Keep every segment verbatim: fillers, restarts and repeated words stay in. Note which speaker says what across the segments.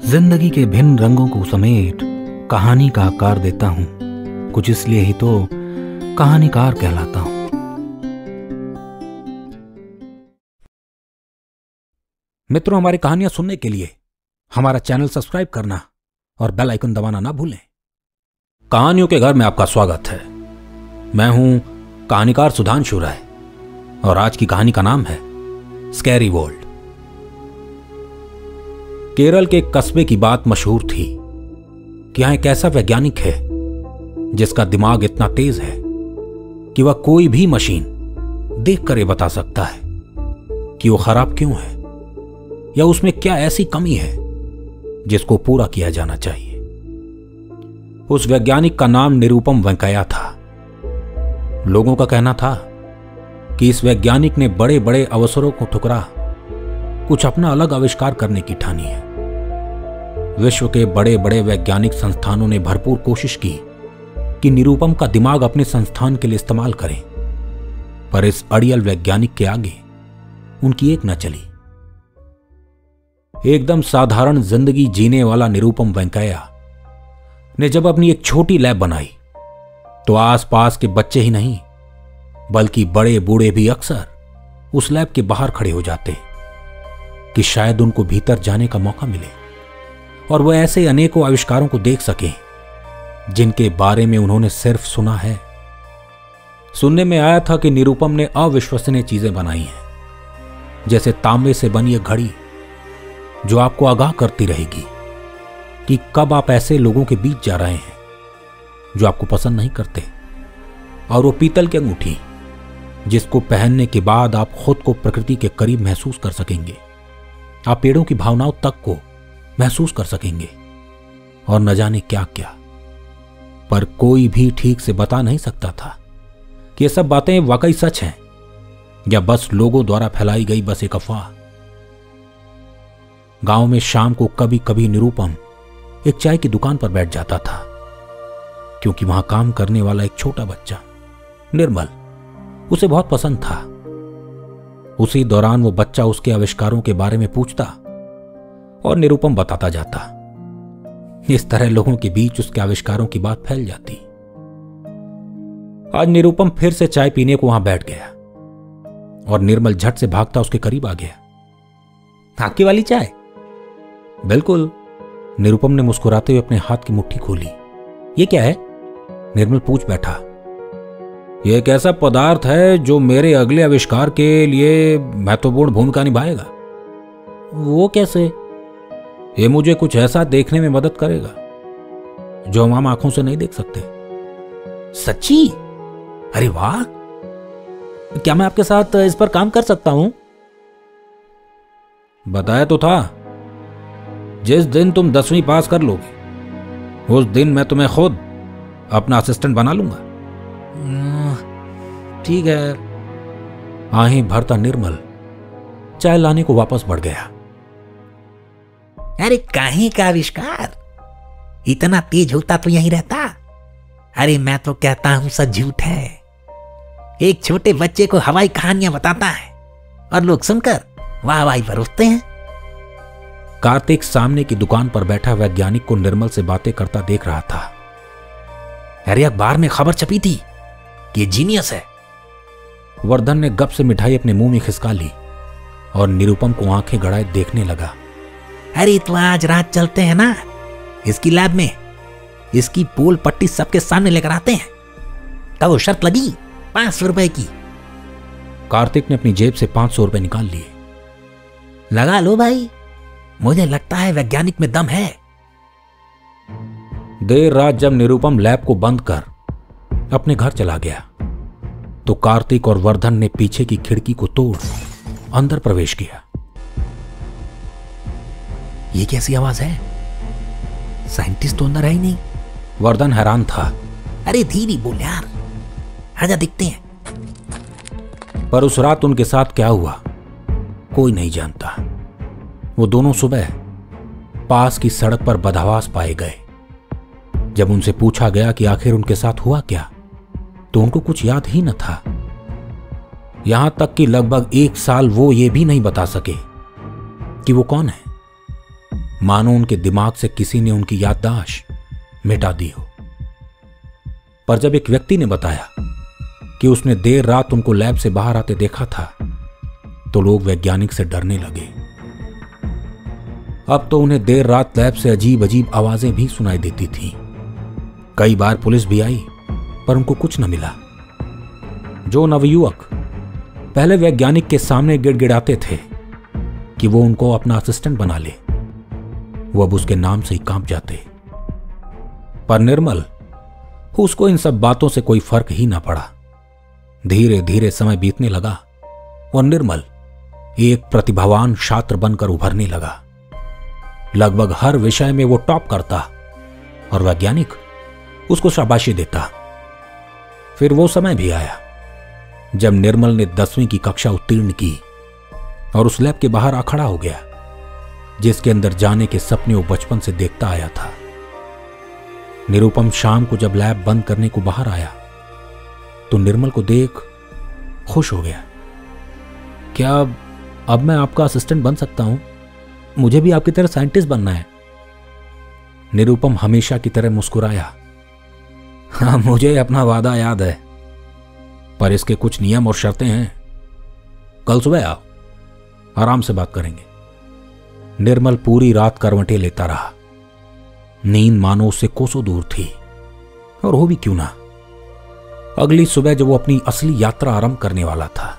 Speaker 1: जिंदगी के भिन्न रंगों को समेट कहानी का आकार देता हूं, कुछ इसलिए ही तो कहानीकार कहलाता हूं। मित्रों, हमारी कहानियां सुनने के लिए हमारा चैनल सब्सक्राइब करना और बेल आइकन दबाना ना भूलें। कहानियों के घर में आपका स्वागत है। मैं हूं कहानीकार सुधांशु राय और आज की कहानी का नाम है स्कैरी वर्ल्ड। केरल के एक कस्बे की बात मशहूर थी कि यहां एक ऐसा वैज्ञानिक है जिसका दिमाग इतना तेज है कि वह कोई भी मशीन देखकर ये बता सकता है कि वो खराब क्यों है या उसमें क्या ऐसी कमी है जिसको पूरा किया जाना चाहिए। उस वैज्ञानिक का नाम निरुपम वेंकैया था। लोगों का कहना था कि इस वैज्ञानिक ने बड़े बड़े अवसरों को ठुकरा कुछ अपना अलग आविष्कार करने की ठानी है। विश्व के बड़े बड़े वैज्ञानिक संस्थानों ने भरपूर कोशिश की कि निरुपम का दिमाग अपने संस्थान के लिए इस्तेमाल करें, पर इस अड़ियल वैज्ञानिक के आगे उनकी एक न चली। एकदम साधारण जिंदगी जीने वाला निरुपम वेंकैया ने जब अपनी एक छोटी लैब बनाई तो आसपास के बच्चे ही नहीं बल्कि बड़े बूढ़े भी अक्सर उस लैब के बाहर खड़े हो जाते कि शायद उनको भीतर जाने का मौका मिले और वह ऐसे अनेकों आविष्कारों को देख सकें जिनके बारे में उन्होंने सिर्फ सुना है। सुनने में आया था कि निरुपम ने अविश्वसनीय चीजें बनाई हैं, जैसे तांबे से बनी एक घड़ी जो आपको आगाह करती रहेगी कि कब आप ऐसे लोगों के बीच जा रहे हैं जो आपको पसंद नहीं करते, और वो पीतल की अंगूठी जिसको पहनने के बाद आप खुद को प्रकृति के करीब महसूस कर सकेंगे। आप पेड़ों की भावनाओं तक को महसूस कर सकेंगे और न जाने क्या क्या। पर कोई भी ठीक से बता नहीं सकता था कि ये सब बातें वाकई सच हैं या बस लोगों द्वारा फैलाई गई बस एक अफवाह। गांव में शाम को कभी कभी निरुपम एक चाय की दुकान पर बैठ जाता था, क्योंकि वहां काम करने वाला एक छोटा बच्चा निर्मल उसे बहुत पसंद था। उसी दौरान वो बच्चा उसके आविष्कारों के बारे में पूछता और निरुपम बताता जाता। इस तरह लोगों के बीच उसके आविष्कारों की बात फैल जाती। आज निरुपम फिर से चाय पीने को वहां बैठ गया और निर्मल झट से भागता उसके करीब आ गया। आपकी वाली चाय? बिल्कुल, निरुपम ने मुस्कुराते हुए अपने हाथ की मुट्ठी खोली। ये क्या है? निर्मल पूछ बैठा। यह एक ऐसा पदार्थ है जो मेरे अगले आविष्कार के लिए महत्वपूर्ण भूमिका निभाएगा। वो कैसे? ये मुझे कुछ ऐसा देखने में मदद करेगा जो हम आम आंखों से नहीं देख सकते। सच्ची? अरे वाह! क्या मैं आपके साथ इस पर काम कर सकता हूं? बताया तो था, जिस दिन तुम दसवीं पास कर लोगे उस दिन मैं तुम्हें खुद अपना असिस्टेंट बना लूंगा। ठीक है। आहें भरता निर्मल चाय लाने को वापस बढ़ गया।
Speaker 2: अरे काहे का आविष्कार? इतना तेज होता तो यहीं रहता। अरे मैं तो कहता हूं सब झूठ है। एक छोटे बच्चे को हवाई कहानियां बताता है और लोग सुनकर वाह वाह बरसते हैं।
Speaker 1: कार्तिक सामने की दुकान पर बैठा वैज्ञानिक को निर्मल से बातें करता देख रहा था।
Speaker 2: अरे अखबार में खबर छपी थी कि जीनियस है।
Speaker 1: वर्धन ने गप से मिठाई अपने मुंह में खिसका ली और निरुपम को आंखें गड़ाए देखने लगा।
Speaker 2: अरे तो आज रात चलते हैं ना इसकी लैब में। इसकी पोल पट्टी सबके सामने लेकर आते हैं। तब वो शर्त लगी पांच सौ रुपए की।
Speaker 1: कार्तिक ने अपनी जेब से पांच सौ रुपए निकाल लिए।
Speaker 2: लगा लो भाई, मुझे लगता है वैज्ञानिक में दम है।
Speaker 1: देर रात जब निरुपम लैब को बंद कर अपने घर चला गया तो कार्तिक और वर्धन ने पीछे की खिड़की को तोड़ अंदर प्रवेश किया।
Speaker 2: ये कैसी आवाज है? साइंटिस्ट तो अंदर है ही नहीं।
Speaker 1: वर्धन हैरान था।
Speaker 2: अरे धीरे बोल यार, आजा दिखते हैं।
Speaker 1: पर उस रात उनके साथ क्या हुआ कोई नहीं जानता। वो दोनों सुबह पास की सड़क पर बदहवास पाए गए। जब उनसे पूछा गया कि आखिर उनके साथ हुआ क्या तो उनको कुछ याद ही न था। यहां तक कि लगभग एक साल वो ये भी नहीं बता सके कि वो कौन है। मानो उनके दिमाग से किसी ने उनकी याददाश्त मिटा दी हो। पर जब एक व्यक्ति ने बताया कि उसने देर रात उनको लैब से बाहर आते देखा था, तो लोग वैज्ञानिक से डरने लगे। अब तो उन्हें देर रात लैब से अजीब अजीब आवाजें भी सुनाई देती थीं। कई बार पुलिस भी आई, पर उनको कुछ न मिला। जो नवयुवक पहले वैज्ञानिक के सामने गिड़गिड़ाते थे कि वो उनको अपना असिस्टेंट बना ले, वो अब उसके नाम से ही कांप जाते। पर निर्मल, उसको इन सब बातों से कोई फर्क ही ना पड़ा। धीरे धीरे समय बीतने लगा और निर्मल एक प्रतिभावान छात्र बनकर उभरने लगा। लगभग हर विषय में वो टॉप करता और वैज्ञानिक उसको शाबाशी देता। फिर वो समय भी आया जब निर्मल ने दसवीं की कक्षा उत्तीर्ण की और उस लैब के बाहर आ खड़ा हो गया जिसके अंदर जाने के सपने वो बचपन से देखता आया था। निरुपम शाम को जब लैब बंद करने को बाहर आया तो निर्मल को देख खुश हो गया। क्या अब मैं आपका असिस्टेंट बन सकता हूं? मुझे भी आपकी तरह साइंटिस्ट बनना है। निरुपम हमेशा की तरह मुस्कुराया। हाँ, मुझे अपना वादा याद है, पर इसके कुछ नियम और शर्तें हैं। कल सुबह आओ, आराम से बात करेंगे। निर्मल पूरी रात करवटें लेता रहा। नींद मानो उससे कोसों दूर थी, और हो भी क्यों ना। अगली सुबह जब वो अपनी असली यात्रा आरंभ करने वाला था,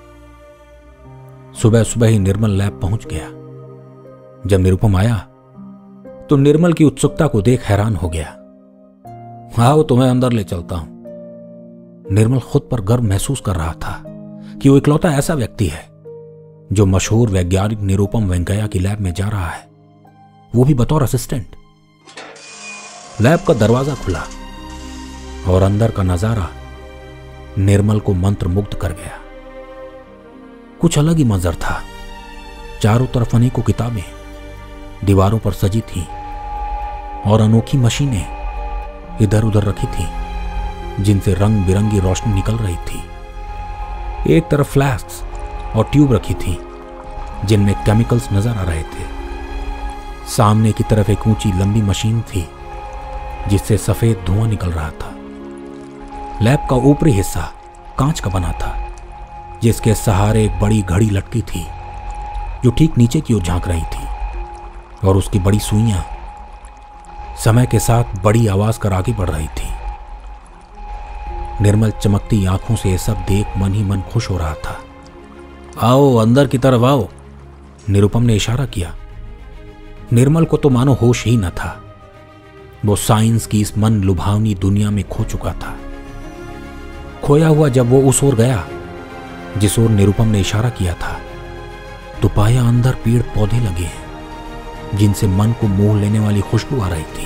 Speaker 1: सुबह सुबह ही निर्मल लैब पहुंच गया। जब निरुपम आया तो निर्मल की उत्सुकता को देख हैरान हो गया। आओ, तुम्हें अंदर ले चलता हूं। निर्मल खुद पर गर्व महसूस कर रहा था कि वो इकलौता ऐसा व्यक्ति है जो मशहूर वैज्ञानिक निरुपम वेंकैया की लैब में जा रहा है, वो भी बतौर असिस्टेंट। लैब का दरवाजा खुला और अंदर का नजारा निर्मल को मंत्रमुग्ध कर गया। कुछ अलग ही मंजर था। चारों तरफ अनेकों किताबें दीवारों पर सजी थीं और अनोखी मशीनें इधर उधर रखी थीं जिनसे रंग बिरंगी रोशनी निकल रही थी। एक तरफ फ्लास्क और ट्यूब रखी थी जिनमें केमिकल्स नजर आ रहे थे। सामने की तरफ एक ऊंची लंबी मशीन थी जिससे सफेद धुआं निकल रहा था। लैब का ऊपरी हिस्सा कांच का बना था जिसके सहारे एक बड़ी घड़ी लटकी थी जो ठीक नीचे की ओर झांक रही थी, और उसकी बड़ी सुइयां समय के साथ बड़ी आवाज कर आगे बढ़ रही थी। निर्मल चमकती आंखों से यह सब देख मन ही मन खुश हो रहा था। आओ, अंदर की तरफ आओ, निरुपम ने इशारा किया। निर्मल को तो मानो होश ही न था। वो साइंस की इस मन लुभावनी दुनिया में खो चुका था। खोया हुआ जब वो उस ओर गया जिस ओर निरुपम ने इशारा किया था, तो पाया अंदर पेड़ पौधे लगे हैं जिनसे मन को मोह लेने वाली खुशबू आ रही थी।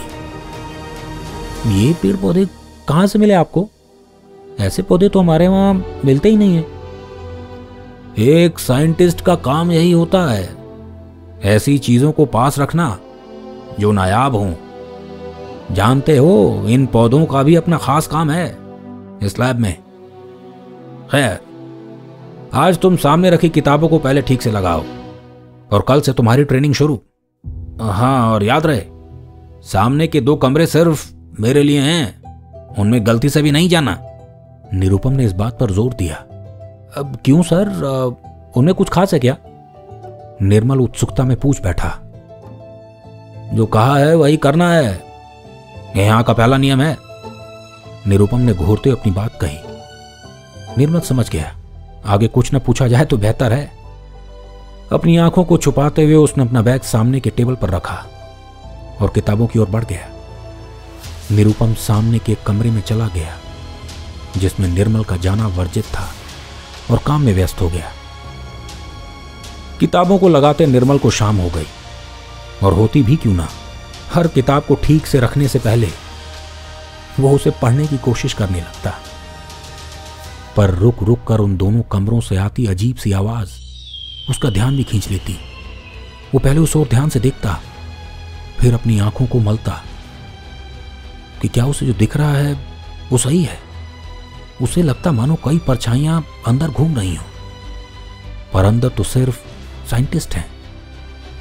Speaker 1: ये पेड़ पौधे कहां से मिले आपको? ऐसे पौधे तो हमारे वहां मिलते ही नहीं है। एक साइंटिस्ट का काम यही होता है, ऐसी चीजों को पास रखना जो नायाब हों। जानते हो, इन पौधों का भी अपना खास काम है इस लैब में। खैर, आज तुम सामने रखी किताबों को पहले ठीक से लगाओ और कल से तुम्हारी ट्रेनिंग शुरू। हाँ, और याद रहे, सामने के दो कमरे सिर्फ मेरे लिए हैं, उनमें गलती से भी नहीं जाना। निरुपम ने इस बात पर जोर दिया। अब क्यों सर, उनमें कुछ खास है क्या? निर्मल उत्सुकता में पूछ बैठा। जो कहा है वही करना है, यहां का पहला नियम है। निरुपम ने घूरते हुए अपनी बात कही। निर्मल समझ गया, आगे कुछ न पूछा जाए तो बेहतर है। अपनी आंखों को छुपाते हुए उसने अपना बैग सामने के टेबल पर रखा और किताबों की ओर बढ़ गया। निरुपम सामने के कमरे में चला गया जिसमें निर्मल का जाना वर्जित था और काम में व्यस्त हो गया। किताबों को लगाते निर्मल को शाम हो गई, और होती भी क्यों ना, हर किताब को ठीक से रखने से पहले वो उसे पढ़ने की कोशिश करने लगता। पर रुक रुक कर उन दोनों कमरों से आती अजीब सी आवाज उसका ध्यान भी खींच लेती। वो पहले उस ओर ध्यान से देखता, फिर अपनी आंखों को मलता कि क्या उसे जो दिख रहा है वो सही है। उसे लगता मानो कई परछाइयां अंदर घूम रही हों, पर अंदर तो सिर्फ साइंटिस्ट हैं।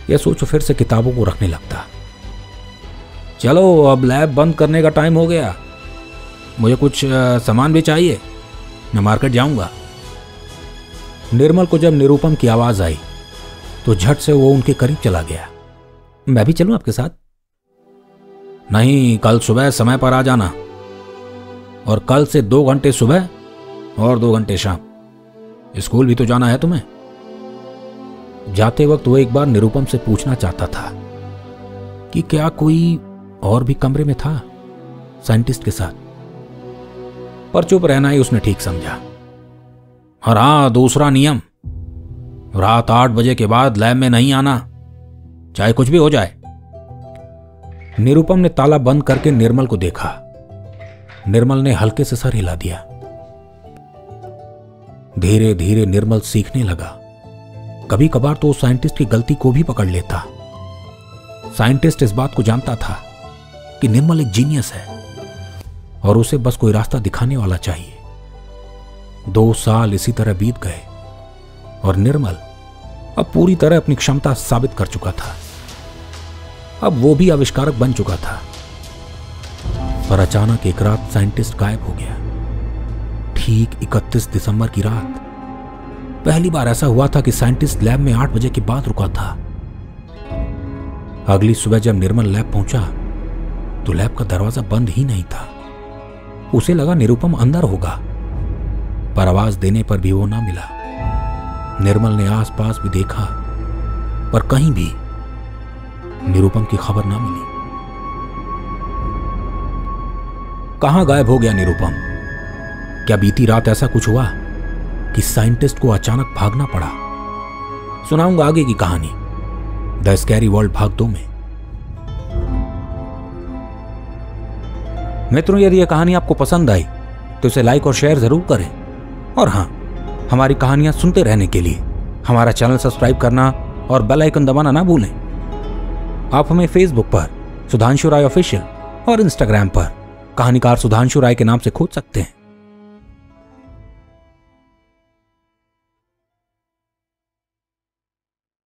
Speaker 1: यह सोच फिर से किताबों को रखने लगता। चलो अब लैब बंद करने का टाइम हो गया, मुझे कुछ आ, सामान भी चाहिए, मैं मार्केट जाऊंगा। निर्मल को जब निरुपम की आवाज आई तो झट से वो उनके करीब चला गया। मैं भी चलूं आपके साथ? नहीं, कल सुबह समय पर आ जाना, और कल से दो घंटे सुबह और दो घंटे शाम। स्कूल भी तो जाना है तुम्हें। जाते वक्त वो एक बार निरुपम से पूछना चाहता था कि क्या कोई और भी कमरे में था साइंटिस्ट के साथ, पर चुप रहना ही उसने ठीक समझा। और हाँ, दूसरा नियम, रात आठ बजे के बाद लैब में नहीं आना, चाहे कुछ भी हो जाए। निरुपम ने ताला बंद करके निर्मल को देखा। निर्मल ने हल्के से सर हिला दिया। धीरे धीरे निर्मल सीखने लगा। कभी कभार तो उस साइंटिस्ट की गलती को भी पकड़ लेता। साइंटिस्ट इस बात को जानता था कि निर्मल एक जीनियस है और उसे बस कोई रास्ता दिखाने वाला चाहिए। दो साल इसी तरह बीत गए और निर्मल अब पूरी तरह अपनी क्षमता साबित कर चुका था। अब वो भी आविष्कारक बन चुका था। पर अचानक एक रात साइंटिस्ट गायब हो गया। ठीक इकतीस दिसंबर की रात। पहली बार ऐसा हुआ था कि साइंटिस्ट लैब में आठ बजे के बाद रुका था। अगली सुबह जब निर्मल लैब पहुंचा तो लैब का दरवाजा बंद ही नहीं था। उसे लगा निरुपम अंदर होगा, पर आवाज देने पर भी वो ना मिला। निर्मल ने आसपास भी देखा, पर कहीं भी निरुपम की खबर ना मिली। कहां गायब हो गया निरुपम? क्या बीती रात ऐसा कुछ हुआ कि साइंटिस्ट को अचानक भागना पड़ा? सुनाऊंगा आगे की कहानी द स्कैरी वर्ल्ड भाग दो में। मित्रों, यदि यह कहानी आपको पसंद आई तो इसे लाइक और शेयर जरूर करें। और हां, हमारी कहानियां सुनते रहने के लिए हमारा चैनल सब्सक्राइब करना और बेल आइकन दबाना ना भूलें। आप हमें फेसबुक पर सुधांशु राय ऑफिशियल और इंस्टाग्राम पर कहानीकार सुधांशु राय के नाम से खोज सकते हैं।